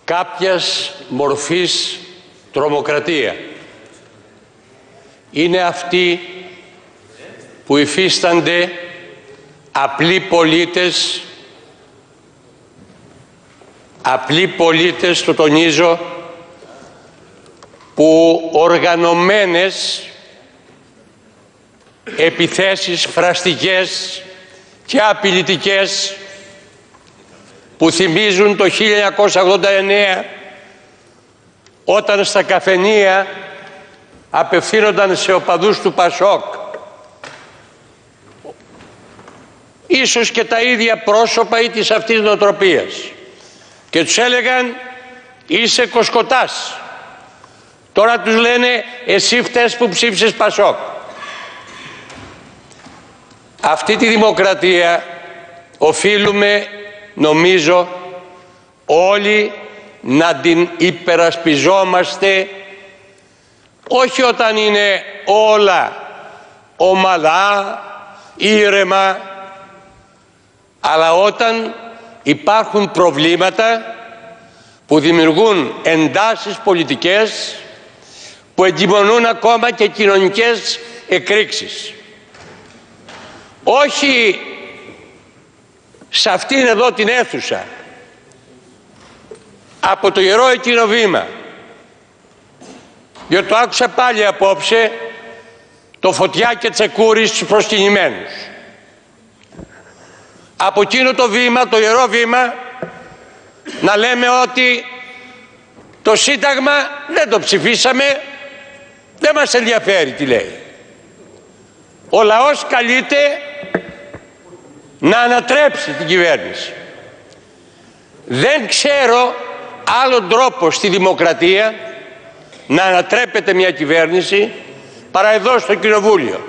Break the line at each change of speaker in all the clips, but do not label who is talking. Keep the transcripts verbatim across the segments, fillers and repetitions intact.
κάποιας μορφής τρομοκρατία. Είναι αυτοί που υφίστανται απλοί πολίτες, απλοί πολίτες, το τονίζω, που οργανωμένες επιθέσεις φραστικές και απειλητικές που θυμίζουν το χίλια εννιακόσια ογδόντα εννέα, όταν στα καφενεία απευθύνονταν σε οπαδούς του Πασόκ, ίσως και τα ίδια πρόσωπα ή της αυτής νοοτροπίας, και τους έλεγαν είσαι κοσκοτάς. Τώρα τους λένε εσύ φταίς που ψήφισες Πασόκ. Αυτή τη δημοκρατία οφείλουμε, νομίζω, όλοι να την υπερασπιζόμαστε, όχι όταν είναι όλα ομαλά, ήρεμα, αλλά όταν υπάρχουν προβλήματα που δημιουργούν εντάσεις πολιτικές, που εγκυμονούν ακόμα και κοινωνικές εκρήξεις. Όχι σε αυτήν εδώ την αίθουσα, από το Ιερό εκείνο βήμα, διότι το άκουσα πάλι απόψε, το Φωτιά και Τσεκούρη στους προσκυνημένους. Από εκείνο το βήμα, το Ιερό βήμα, να λέμε ότι το Σύνταγμα δεν το ψηφίσαμε, δεν μας ενδιαφέρει τι λέει. Ο λαός καλείται να ανατρέψει την κυβέρνηση. Δεν ξέρω άλλον τρόπο στη δημοκρατία να ανατρέπεται μια κυβέρνηση παρά εδώ στο Κοινοβούλιο.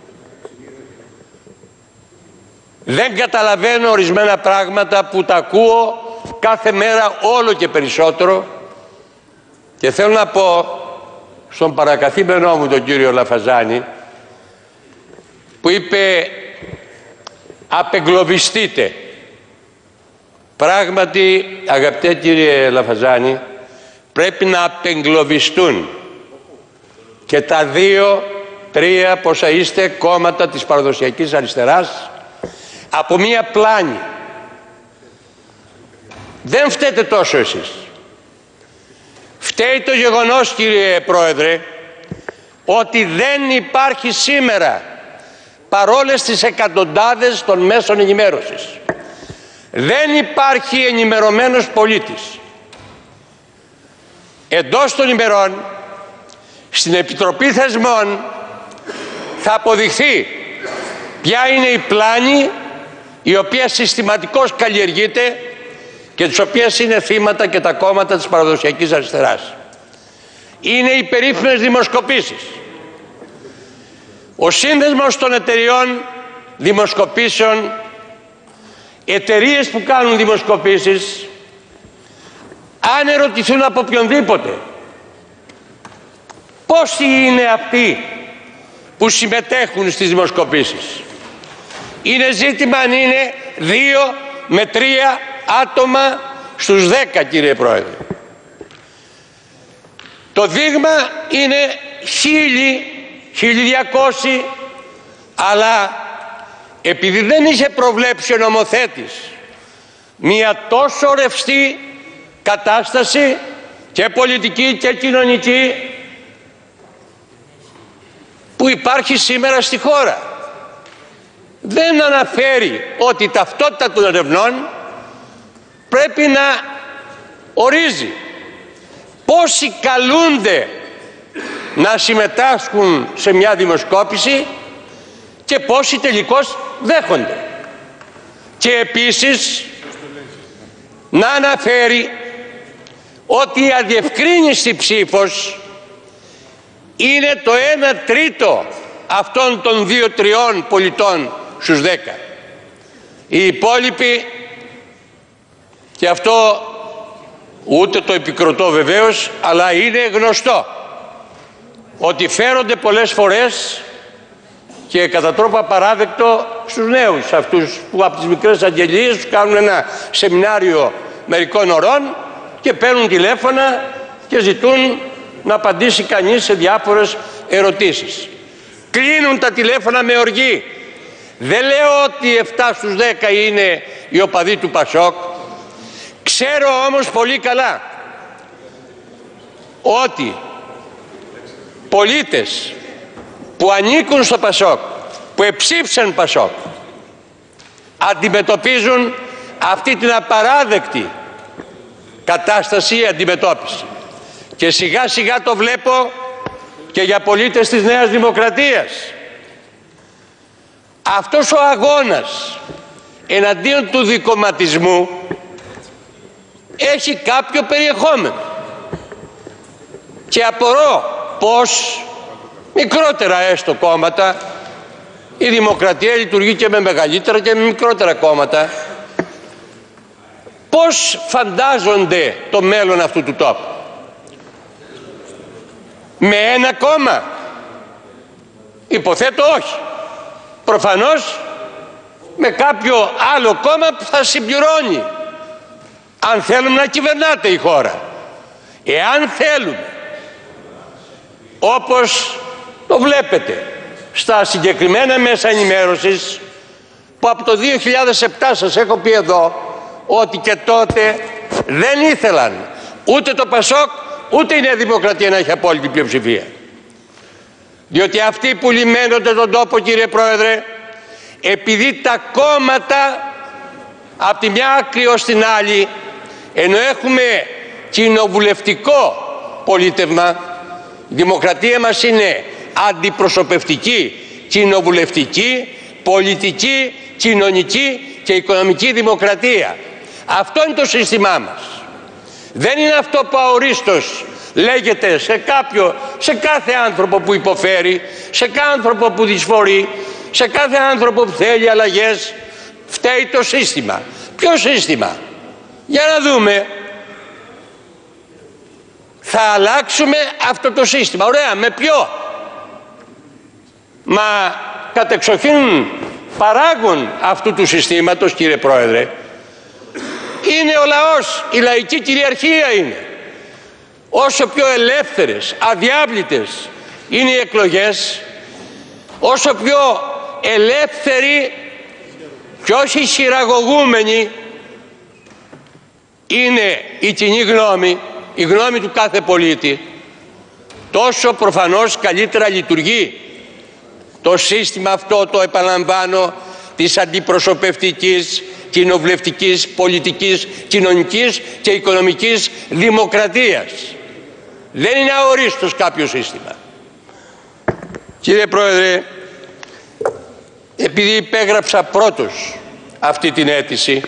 Δεν καταλαβαίνω ορισμένα πράγματα που τα ακούω κάθε μέρα όλο και περισσότερο, και θέλω να πω στον παρακαθήμενό μου τον κύριο Λαφαζάνη, που είπε απεγκλωβιστείτε. Πράγματι, αγαπητέ κύριε Λαφαζάνη, πρέπει να απεγκλωβιστούν και τα δύο, τρία, πόσα είστε, κόμματα της παραδοσιακής αριστεράς από μία πλάνη. Δεν φταίτε τόσο εσείς. Φταίει το γεγονός, κύριε Πρόεδρε, ότι δεν υπάρχει σήμερα, παρόλες τις εκατοντάδες των μέσων ενημέρωσης, δεν υπάρχει ενημερωμένος πολίτης. Εντός των ημερών, στην Επιτροπή Θεσμών, θα αποδειχθεί ποια είναι η πλάνη η οποία συστηματικώς καλλιεργείται και τις οποίες είναι θύματα και τα κόμματα της παραδοσιακής αριστεράς. Είναι οι περίφημες δημοσκοπήσεις. Ο Σύνδεσμος των Εταιριών Δημοσκοπήσεων, εταιρείες που κάνουν δημοσκοπήσεις, αν ερωτηθούν από οποιονδήποτε πόσοι είναι αυτοί που συμμετέχουν στις δημοσκοπήσεις, είναι ζήτημα αν είναι δύο με τρία άτομα στους δέκα, κύριε Πρόεδρε. Το δείγμα είναι χίλιοι, χίλια διακόσιοι, αλλά επειδή δεν είχε προβλέψει ο νομοθέτης μια τόσο ρευστή κατάσταση και πολιτική και κοινωνική που υπάρχει σήμερα στη χώρα, δεν αναφέρει ότι η ταυτότητα των ερευνών πρέπει να ορίζει πόσοι καλούνται να συμμετάσχουν σε μια δημοσκόπηση και πόσοι τελικώς δέχονται. Και επίσης να αναφέρει ότι η αδιευκρίνηστη ψήφος είναι το ένα τρίτο αυτών των δύο τριών πολιτών στους δέκα. Οι υπόλοιποι, και αυτό ούτε το επικροτώ βεβαίως, αλλά είναι γνωστό ότι φέρονται πολλές φορές και κατά τρόπο απαράδεκτο στους νέους αυτούς που από τις μικρές αγγελίες τους κάνουν ένα σεμινάριο μερικών ωρών και παίρνουν τηλέφωνα και ζητούν να απαντήσει κανείς σε διάφορες ερωτήσεις. Κλείνουν τα τηλέφωνα με οργή. Δεν λέω ότι επτά στους δέκα είναι οι οπαδοί του Πασόκ. Ξέρω όμως πολύ καλά ότι πολίτες που ανήκουν στο Πασόκ, που εψήφισαν Πασόκ, αντιμετωπίζουν αυτή την απαράδεκτη κατάσταση, αντιμετώπιση. Και σιγά σιγά το βλέπω και για πολίτες της Νέας Δημοκρατίας. Αυτός ο αγώνας εναντίον του δικομματισμού έχει κάποιο περιεχόμενο. Και απορώ πως μικρότερα έστω κόμματα, η Δημοκρατία λειτουργεί και με μεγαλύτερα και με μικρότερα κόμματα, πώς φαντάζονται το μέλλον αυτού του τόπου? Με ένα κόμμα? Υποθέτω όχι. Προφανώς με κάποιο άλλο κόμμα που θα συμπληρώνει, αν θέλουμε να κυβερνάτε η χώρα. Εάν θέλουμε, όπως το βλέπετε στα συγκεκριμένα μέσα ενημέρωσης, που από το δύο χιλιάδες επτά σας έχω πει εδώ ότι και τότε δεν ήθελαν ούτε το Πασόκ ούτε η Νέα Δημοκρατία να έχει απόλυτη πλειοψηφία. Διότι αυτοί που λιμένονται τον τόπο, κύριε Πρόεδρε, επειδή τα κόμματα από τη μια άκρη ως την άλλη, ενώ έχουμε κοινοβουλευτικό πολίτευμα, η δημοκρατία μας είναι αντιπροσωπευτική, κοινοβουλευτική, πολιτική, κοινωνική και οικονομική δημοκρατία. Αυτό είναι το σύστημά μας. Δεν είναι αυτό που αορίστως λέγεται σε κάποιο, σε κάθε άνθρωπο που υποφέρει, σε κάθε άνθρωπο που δυσφορεί, σε κάθε άνθρωπο που θέλει αλλαγές. Φταίει το σύστημα. Ποιο σύστημα? Για να δούμε. Θα αλλάξουμε αυτό το σύστημα. Ωραία, με ποιο? Μα κατεξοχήν παράγον αυτού του συστήματος, κύριε Πρόεδρε, είναι ο λαός, η λαϊκή κυριαρχία είναι. Όσο πιο ελεύθερες, αδιάβλητες είναι οι εκλογές, όσο πιο ελεύθεροι και όχι χειραγωγούμενοι είναι η κοινή γνώμη, η γνώμη του κάθε πολίτη, τόσο προφανώς καλύτερα λειτουργεί το σύστημα αυτό, το επαναλαμβάνω, της αντιπροσωπευτικής, κοινοβουλευτικής, πολιτικής, κοινωνικής και οικονομικής δημοκρατίας. Δεν είναι αορίστως κάποιο σύστημα. Κύριε Πρόεδρε, επειδή υπέγραψα πρώτος αυτή την αίτηση,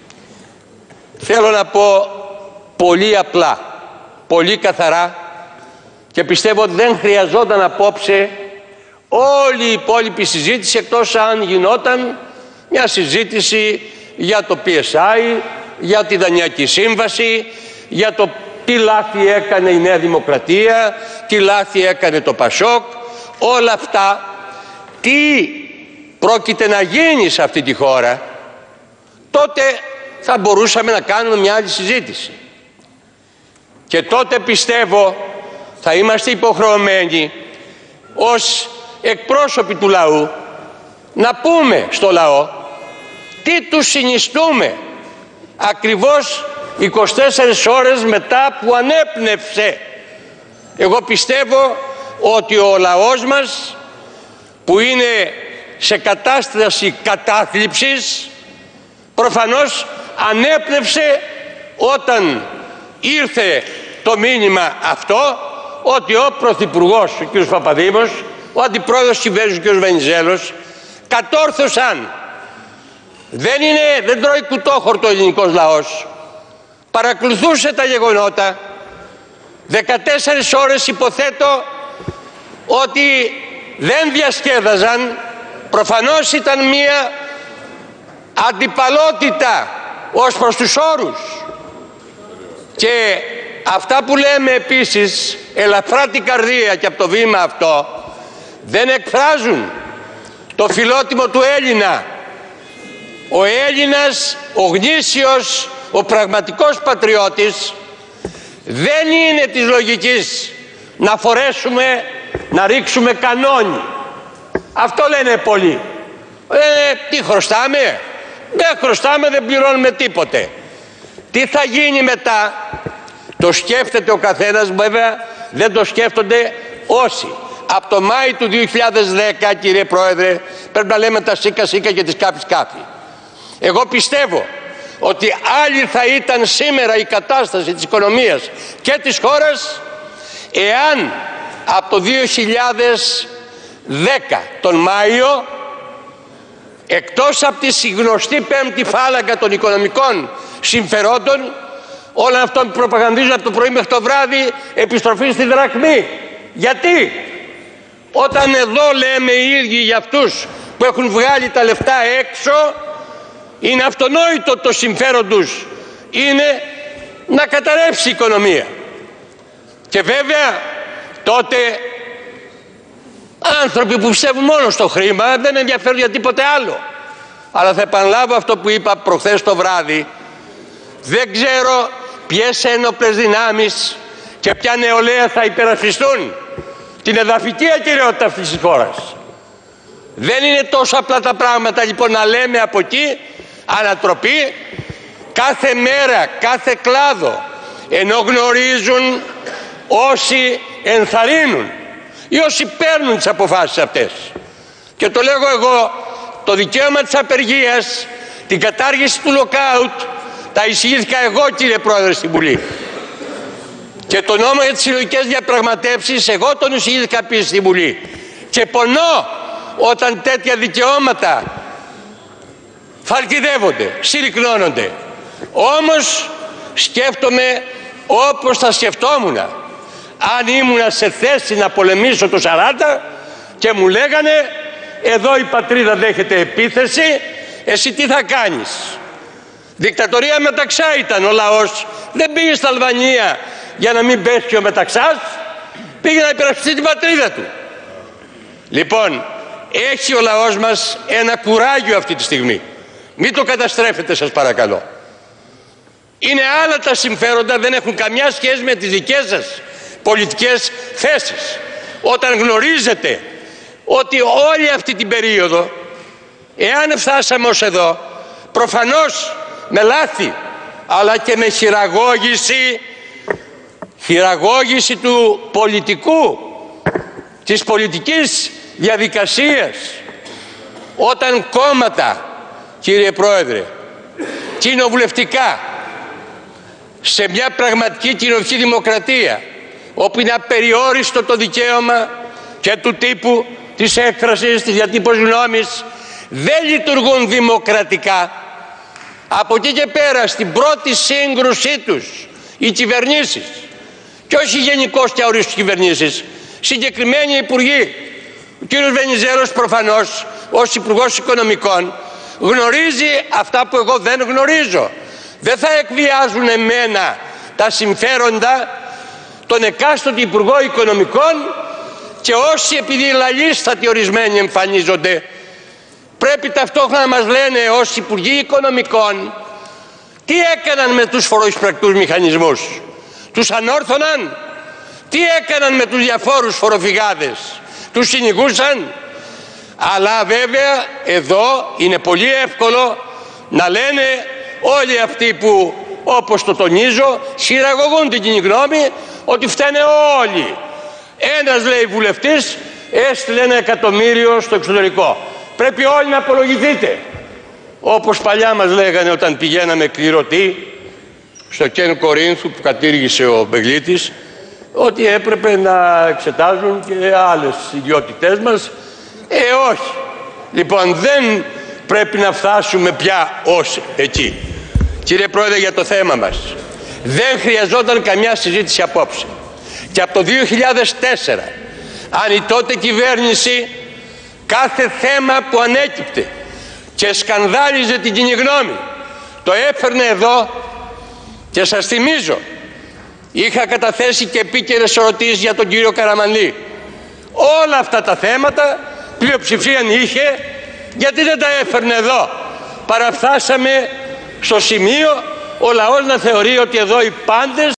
θέλω να πω πολύ απλά, πολύ καθαρά, και πιστεύω ότι δεν χρειαζόταν απόψε όλη η υπόλοιπη συζήτηση, εκτός αν γινόταν μια συζήτηση για το πι ες άι, για τη Δανειακή Σύμβαση, για το τι λάθη έκανε η Νέα Δημοκρατία, τι λάθη έκανε το Πασόκ, όλα αυτά, τι πρόκειται να γίνει σε αυτή τη χώρα, τότε θα μπορούσαμε να κάνουμε μια άλλη συζήτηση. Και τότε πιστεύω θα είμαστε υποχρεωμένοι ως εκπρόσωποι του λαού να πούμε στο λαό τι τους συνιστούμε ακριβώς είκοσι τέσσερις ώρες μετά που ανέπνευσε. Εγώ πιστεύω ότι ο λαός μας, που είναι σε κατάσταση κατάθλιψης, προφανώς ανέπνευσε όταν ήρθε το μήνυμα αυτό ότι ο Πρωθυπουργός, ο κ. Παπαδήμος, ο Αντιπρόεδρος της κυβέρνησης, ο κ. Βενιζέλος, κατόρθωσαν. Δεν είναι, δεν τρώει κουτόχορτο ο ελληνικός λαός. Παρακολουθούσε τα γεγονότα. δεκατέσσερις ώρες υποθέτω ότι δεν διασκέδαζαν. Προφανώς ήταν μία αντιπαλότητα ως προς τους όρους. Και αυτά που λέμε επίσης ελαφρά την καρδία και από το βήμα αυτό δεν εκφράζουν το φιλότιμο του Έλληνα. Ο Έλληνας, ο γνήσιος, ο πραγματικός πατριώτης Δεν είναι της λογικής να φορέσουμε, να ρίξουμε κανόνι. Αυτό λένε πολλοί. Ε, τι χρωστάμε? Δεν χρωστάμε, δεν πληρώνουμε τίποτε. Τι θα γίνει μετά? Το σκέφτεται ο καθένας, βέβαια δεν το σκέφτονται όσοι. Από το Μάη του δύο χιλιάδες δέκα, κύριε Πρόεδρε, πρέπει να λέμε τα σίκα σίκα και τις κάπης κάπη. Εγώ πιστεύω ότι άλλη θα ήταν σήμερα η κατάσταση της οικονομίας και της χώρας εάν από το δύο χιλιάδες δέκα τον Μάιο, εκτός από τη γνωστή πέμπτη φάλαγγα των οικονομικών συμφερόντων, όλα αυτά που προπαγανδίζουν από το πρωί μέχρι το βράδυ, επιστροφή στη δραχμή. Γιατί? Όταν εδώ λέμε οι ίδιοι για αυτούς που έχουν βγάλει τα λεφτά έξω, είναι αυτονόητο το συμφέρον τους είναι να καταρρεύσει η οικονομία. Και βέβαια τότε άνθρωποι που πιστεύουν μόνο στο χρήμα δεν ενδιαφέρουν για τίποτε άλλο. Αλλά θα επαναλάβω αυτό που είπα προχθές το βράδυ. Δεν ξέρω ποιες ένοπλες δυνάμεις και ποια νεολαία θα υπερασπιστούν την εδαφική ακεραιότητα αυτής της χώρας. Δεν είναι τόσο απλά τα πράγματα λοιπόν να λέμε από εκεί ανατροπή κάθε μέρα, κάθε κλάδο, ενώ γνωρίζουν όσοι ενθαρρύνουν ή όσοι παίρνουν τις αποφάσεις αυτές. Και το λέγω εγώ, το δικαίωμα της απεργίας, την κατάργηση του lockout, τα εισηγήθηκα εγώ, κύριε Πρόεδρε, στην Βουλή. Και το νόμο για τις συλλογικές διαπραγματεύσεις εγώ τον εισηγήθηκα επίσης στην Βουλή. Και πονώ όταν τέτοια δικαιώματα φαλκιδεύονται, συρρυκνώνονται. Όμως σκέφτομαι όπως θα σκεφτόμουν αν ήμουνα σε θέση να πολεμήσω το σαράντα και μου λέγανε εδώ η πατρίδα δέχεται επίθεση, εσύ τι θα κάνεις? Δικτατορία μεταξά ήταν ο λαός. Δεν πήγε στα Αλβανία για να μην πέσει ο μεταξάς, πήγε να υπερασπιστεί την πατρίδα του. Λοιπόν, έχει ο λαός μας ένα κουράγιο αυτή τη στιγμή. Μην το καταστρέφετε, σας παρακαλώ. Είναι άλλα τα συμφέροντα, δεν έχουν καμιά σχέση με τις δικές σας πολιτικές θέσεις. Όταν γνωρίζετε ότι όλη αυτή την περίοδο, εάν φτάσαμε ως εδώ, προφανώς με λάθη, αλλά και με χειραγώγηση, χειραγώγηση του πολιτικού, της πολιτικής διαδικασίας, όταν κόμματα, κύριε Πρόεδρε, κοινοβουλευτικά, σε μια πραγματική κοινωνική δημοκρατία, όπου είναι απεριόριστο το δικαίωμα και του τύπου της έκφρασης, της διατύπωσης γνώμης, δεν λειτουργούν δημοκρατικά. Από εκεί και πέρα, στην πρώτη σύγκρουσή τους, οι κυβερνήσεις, και όχι γενικώς και αορίστως κυβερνήσεις, συγκεκριμένοι υπουργοί, ο κύριος Βενιζέλος προφανώς, ως Υπουργός Οικονομικών, γνωρίζει αυτά που εγώ δεν γνωρίζω. Δεν θα εκβιάζουν εμένα τα συμφέροντα των εκάστοτε Υπουργών Οικονομικών και όσοι επειδή λαλίστατοι ορισμένοι εμφανίζονται, πρέπει ταυτόχρονα να μας λένε ως Υπουργοί Οικονομικών τι έκαναν με τους φοροεισπρακτούς μηχανισμούς. Τους ανόρθωναν? Τι έκαναν με τους διαφόρους φοροφυγάδες? Τους κυνηγούσαν? Αλλά βέβαια εδώ είναι πολύ εύκολο να λένε όλοι αυτοί που, όπως το τονίζω, χειραγωγούν την κοινή γνώμη ότι φταίνε όλοι. Ένας, λέει, βουλευτής έστειλε ένα εκατομμύριο στο εξωτερικό. Πρέπει όλοι να απολογηθείτε. Όπως παλιά μας λέγανε όταν πηγαίναμε κληρωτοί στο Κεν Κορίνθου που κατήργησε ο Μπεγλίτης, ότι έπρεπε να εξετάζουν και άλλες ιδιότητές μας. Ε, όχι. Λοιπόν, δεν πρέπει να φτάσουμε πια ως εκεί. Κύριε Πρόεδρε, για το θέμα μας, δεν χρειαζόταν καμιά συζήτηση απόψε. Και από το δύο χιλιάδες τέσσερα, αν η τότε κυβέρνηση κάθε θέμα που ανέκυπτε και σκανδάλιζε την κοινή γνώμη, το έφερνε εδώ, και σας θυμίζω, είχα καταθέσει και επίκαιρες ερωτήσεις για τον κύριο Καραμανλή. Όλα αυτά τα θέματα πλειοψηφία είχε, γιατί δεν τα έφερνε εδώ? Παραφθάσαμε στο σημείο ο λαός να θεωρεί ότι εδώ οι πάντες